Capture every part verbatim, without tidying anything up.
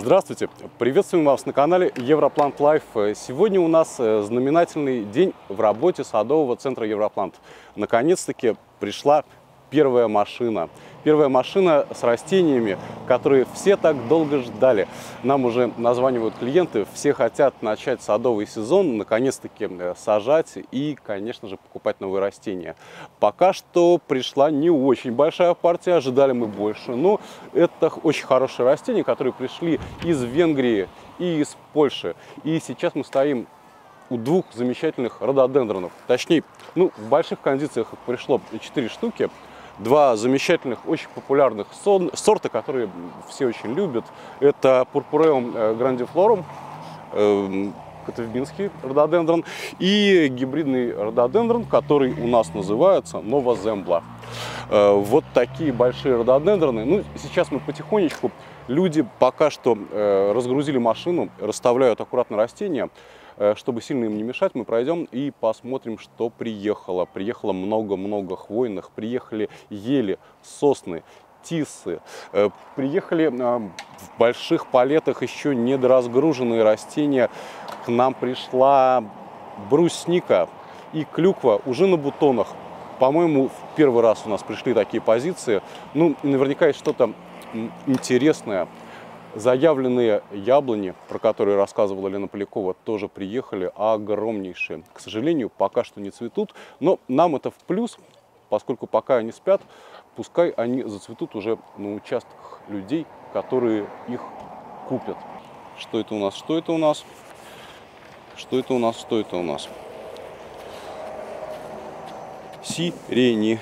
Здравствуйте! Приветствуем вас на канале Европлант Лайф. Сегодня у нас знаменательный день в работе садового центра Европлант. Наконец-таки пришла первая машина. Первая машина с растениями, которые все так долго ждали. Нам уже названивают клиенты, все хотят начать садовый сезон, наконец-таки сажать и, конечно же, покупать новые растения. Пока что пришла не очень большая партия, ожидали мы больше, но это очень хорошие растения, которые пришли из Венгрии и из Польши. И сейчас мы стоим у двух замечательных рододендронов. Точнее, ну, в больших кондициях их пришло четыре штуки. Два замечательных, очень популярных сорта, которые все очень любят. Это Purpureum grandiflorum, это винский рододендрон, и гибридный рододендрон, который у нас называется Nova Zembla. Вот такие большие рододендроны. Ну, сейчас мы потихонечку, люди пока что разгрузили машину, расставляют аккуратно растения. Чтобы сильно им не мешать, мы пройдем и посмотрим, что приехало. Приехало много-много хвойных, приехали ели, сосны, тисы. Приехали в больших палетах еще недоразгруженные растения. К нам пришла брусника и клюква уже на бутонах. По-моему, в первый раз у нас пришли такие позиции. Ну, наверняка есть что-то интересное. Заявленные яблони, про которые рассказывала Лена Полякова, тоже приехали огромнейшие. К сожалению, пока что не цветут, но нам это в плюс, поскольку пока они спят, пускай они зацветут уже на участках людей, которые их купят. Что это у нас? Что это у нас? Что это у нас? Что это у нас? Сирени.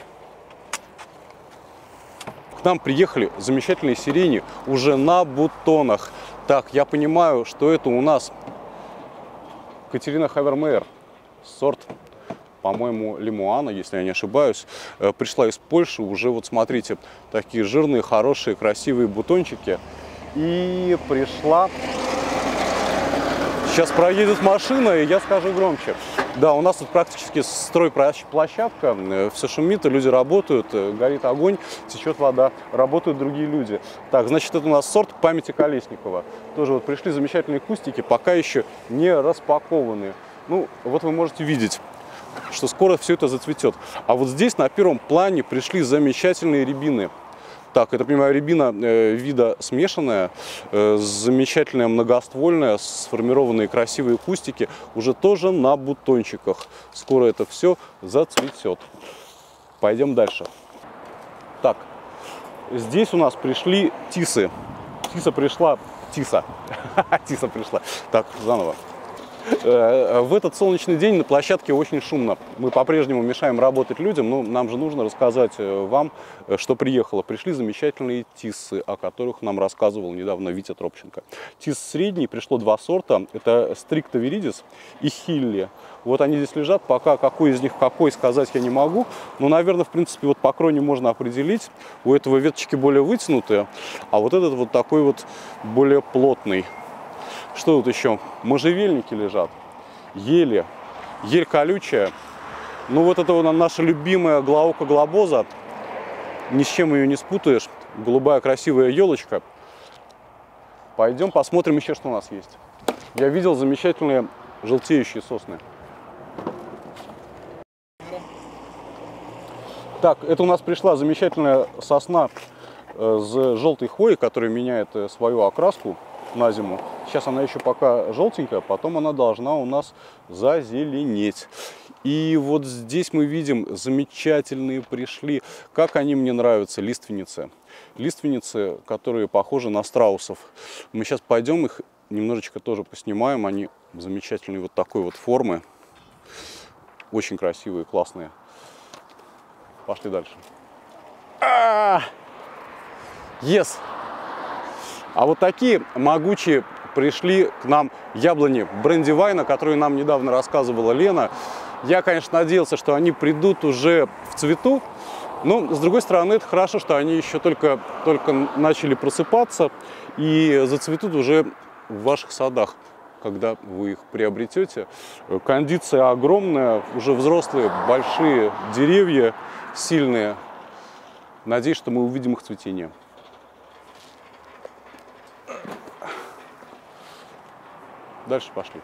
К нам приехали замечательные сирени уже на бутонах. Так, я понимаю, что это у нас Катерина Хавермейер, сорт, по-моему, лимуана, если я не ошибаюсь. Пришла из Польши, уже вот смотрите, такие жирные, хорошие, красивые бутончики. И пришла... Сейчас проедет машина, и я скажу громче. Да, у нас тут практически стройплощадка, все шумит, люди работают, горит огонь, течет вода, работают другие люди. Так, значит, это у нас сорт памяти Колесникова. Тоже вот пришли замечательные кустики, пока еще не распакованные. Ну, вот вы можете видеть, что скоро все это зацветет. А вот здесь на первом плане пришли замечательные рябины. Так, это, понимаю, рябина э, вида смешанная, э, замечательная многоствольная, сформированные красивые кустики, уже тоже на бутончиках. Скоро это все зацветет. Пойдем дальше. Так, здесь у нас пришли тисы. Тиса пришла, тиса, тиса пришла. Так, заново. В этот солнечный день на площадке очень шумно. Мы по-прежнему мешаем работать людям, но нам же нужно рассказать вам, что приехало. Пришли замечательные тисы, о которых нам рассказывал недавно Витя Тропченко. Тис средний, пришло два сорта. Это Stricto viridis и Hilly. Вот они здесь лежат. Пока какой из них какой сказать я не могу. Но, наверное, в принципе, вот по кроне можно определить. У этого веточки более вытянутые, а вот этот вот такой вот более плотный. Что тут еще? Можжевельники лежат, ели, ель колючая. Ну вот это вот наша любимая Glauca globosa. Ни с чем ее не спутаешь. Голубая красивая елочка. Пойдем посмотрим еще, что у нас есть. Я видел замечательные желтеющие сосны. Так, это у нас пришла замечательная сосна с желтой хвоей, которая меняет свою окраску на зиму. Сейчас она еще пока желтенькая, потом она должна у нас зазеленеть. И вот здесь мы видим замечательные пришли. Как они мне нравятся, лиственницы. Лиственницы, которые похожи на страусов. Мы сейчас пойдем их немножечко тоже поснимаем. Они замечательные вот такой вот формы. Очень красивые, классные. Пошли дальше. Yes! А вот такие могучие пришли к нам яблони Брендивайна, которые нам недавно рассказывала Лена. Я, конечно, надеялся, что они придут уже в цвету. Но, с другой стороны, это хорошо, что они еще только, только начали просыпаться и зацветут уже в ваших садах, когда вы их приобретете. Кондиция огромная, уже взрослые, большие деревья, сильные. Надеюсь, что мы увидим их цветение. Дальше пошли.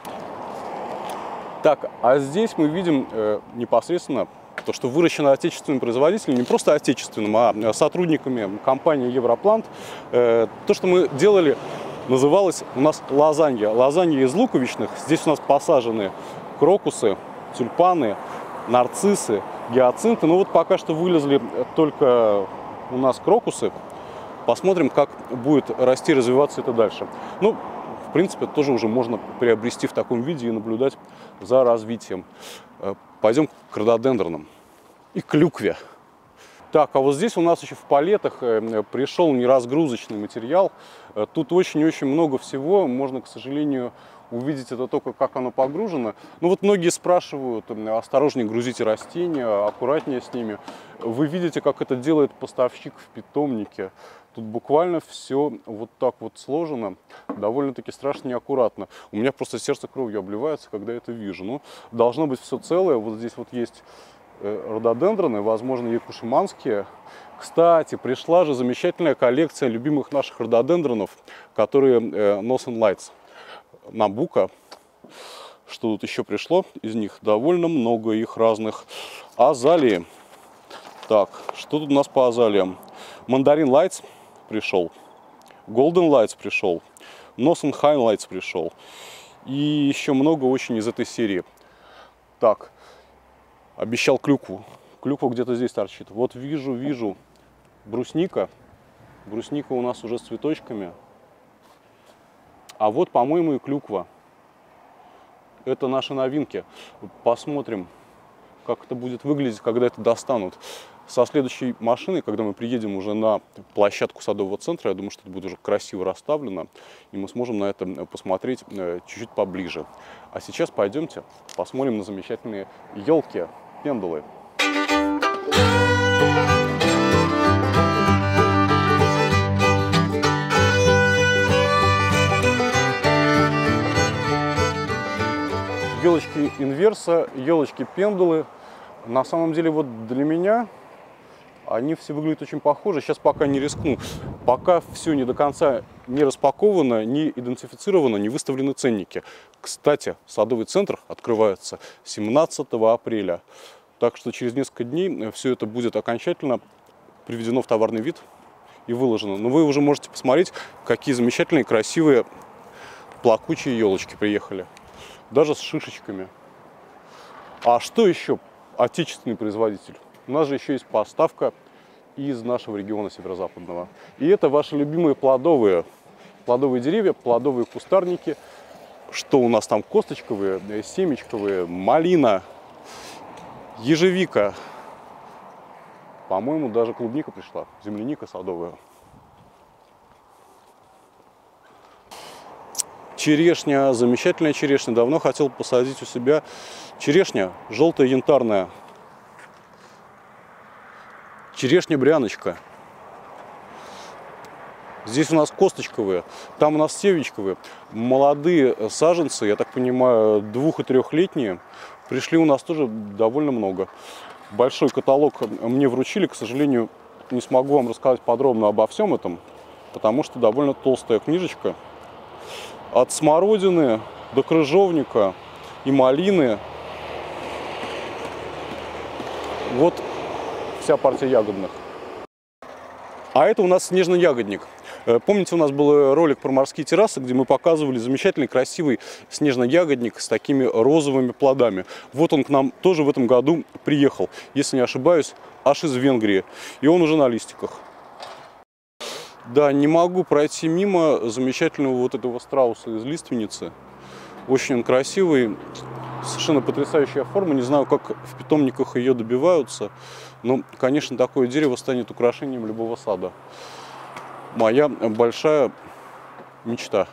Так, а здесь мы видим э, непосредственно то, что выращено отечественным производителем, не просто отечественным, а сотрудниками компании Европлант. Э, то, что мы делали, называлось у нас лазанья. Лазанья из луковичных. Здесь у нас посажены крокусы, тюльпаны, нарциссы, гиацинты. Ну вот пока что вылезли только у нас крокусы. Посмотрим, как будет расти и развиваться это дальше. Ну, в принципе, тоже уже можно приобрести в таком виде и наблюдать за развитием. Пойдем к рододендронам и клюкве. Так, а вот здесь у нас еще в палетах пришел неразгрузочный материал. Тут очень-очень много всего. Можно, к сожалению, увидеть это только как оно погружено. Ну вот многие спрашивают: осторожнее грузите растения, аккуратнее с ними. Вы видите, как это делает поставщик в питомнике. Тут буквально все вот так вот сложено, довольно-таки страшно неаккуратно. У меня просто сердце кровью обливается, когда это вижу. Ну, должно быть все целое. Вот здесь вот есть рододендроны, возможно, якушиманские. Кстати, пришла же замечательная коллекция любимых наших рододендронов, которые Northern Lights. Набука. Что тут еще пришло? Из них довольно много их разных. Азалии. Так, что тут у нас по азалиям? Мандарин Lights пришел. Golden Lights пришел. Northern Lights пришел. И еще много очень из этой серии. Так, обещал клюкву. Клюква где-то здесь торчит. Вот вижу, вижу. Брусника. Брусника у нас уже с цветочками. А вот, по-моему, и клюква. Это наши новинки. Посмотрим, как это будет выглядеть, когда это достанут. Со следующей машиной, когда мы приедем уже на площадку садового центра, я думаю, что это будет уже красиво расставлено, и мы сможем на это посмотреть чуть-чуть поближе. А сейчас пойдемте посмотрим на замечательные елки, пендулы. Елочки инверса, елочки пендулы. На самом деле, вот для меня они все выглядят очень похожи. Сейчас пока не рискну. Пока все не до конца не распаковано, не идентифицировано, не выставлены ценники. Кстати, садовый центр открывается семнадцатого апреля. Так что через несколько дней все это будет окончательно приведено в товарный вид и выложено. Но вы уже можете посмотреть, какие замечательные, красивые, плакучие елочки приехали. Даже с шишечками. А что еще отечественный производитель? У нас же еще есть поставка из нашего региона северо-западного. И это ваши любимые плодовые, плодовые деревья, плодовые кустарники. Что у нас там? Косточковые, семечковые, малина, ежевика. По-моему, даже клубника пришла, земляника садовая. Черешня, замечательная черешня. Давно хотел посадить у себя. Черешня желтая, янтарная. Черешня-бряночка. Здесь у нас косточковые, там у нас севичковые. Молодые саженцы, я так понимаю, двух- и трехлетние, пришли у нас тоже довольно много. Большой каталог мне вручили, к сожалению, не смогу вам рассказать подробно обо всем этом, потому что довольно толстая книжечка. От смородины до крыжовника и малины. Вот вся партия ягодных. А это у нас снежный ягодник. Помните, у нас был ролик про морские террасы, где мы показывали замечательный, красивый снежный ягодник с такими розовыми плодами. Вот он к нам тоже в этом году приехал, если не ошибаюсь, аж из Венгрии. И он уже на листиках. Да, не могу пройти мимо замечательного вот этого страуса из лиственницы. Очень он красивый, совершенно потрясающая форма. Не знаю, как в питомниках ее добиваются, но, конечно, такое дерево станет украшением любого сада. Моя большая мечта.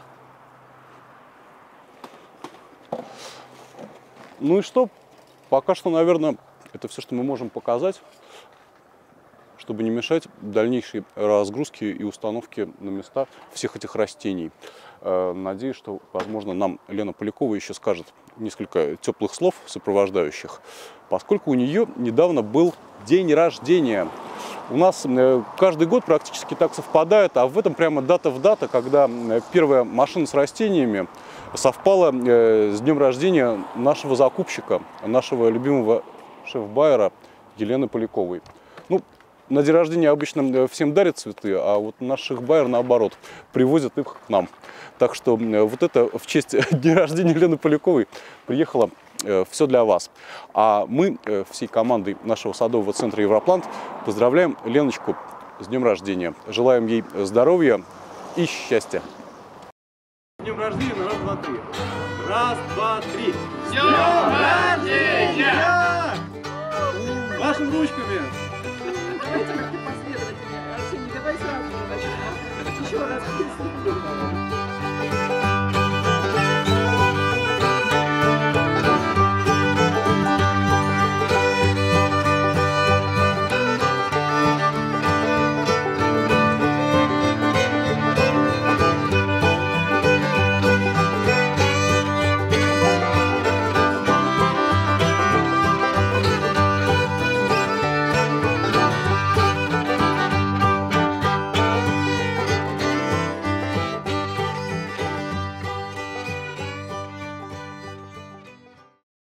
Ну и что? Пока что, наверное, это все, что мы можем показать, чтобы не мешать дальнейшей разгрузке и установке на места всех этих растений. Надеюсь, что, возможно, нам Лена Полякова еще скажет несколько теплых слов сопровождающих, поскольку у нее недавно был день рождения. У нас каждый год практически так совпадает, а в этом прямо дата в дата, когда первая машина с растениями совпала с днем рождения нашего закупщика, нашего любимого шеф-байера Елены Поляковой. Ну, на день рождения обычно всем дарят цветы, а вот наш шеф-байер, наоборот, привозит их к нам. Так что вот это в честь дня рождения Елены Поляковой приехало все для вас. А мы всей командой нашего садового центра Европлант поздравляем Леночку с днем рождения. Желаем ей здоровья и счастья. С днем рождения, на раз, два, три. Раз, два, три. С днем рождения! Вашими ручками. Давайте как-то последовательно. Арсений, давай сразу. Еще раз.